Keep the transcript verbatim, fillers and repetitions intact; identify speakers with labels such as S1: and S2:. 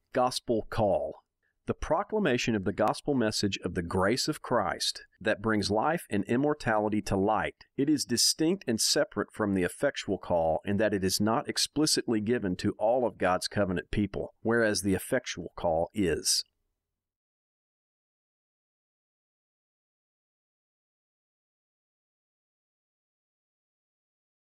S1: Gospel call. The proclamation of the gospel message of the grace of Christ that brings life and immortality to light. It is distinct and separate from the effectual call in that it is not explicitly given to all of God's covenant people, whereas the effectual call is.